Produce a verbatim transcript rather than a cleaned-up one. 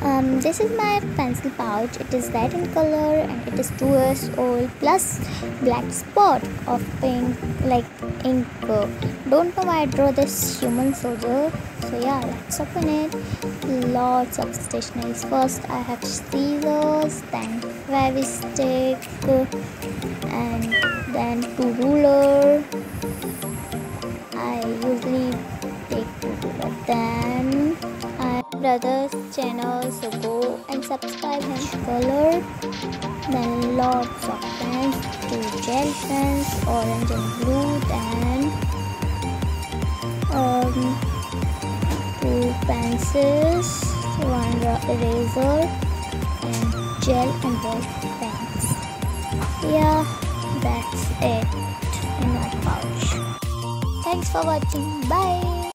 Um, this is my pencil pouch. It is red in color and it is two years old, plus black spot of pink like ink. Don't know why I draw this human soldier. So yeah, let's open it. Lots of stationeries. First I have scissors, then fevistick, and then two ruler. I usually take two ruler. Then I brother's channel, so go and subscribe him. Color, then lots of pens, two gel pens, orange and blue, then um, two pencils, one eraser, and gel and red pens. Yeah, that's it in my pouch. Thanks for watching. Bye.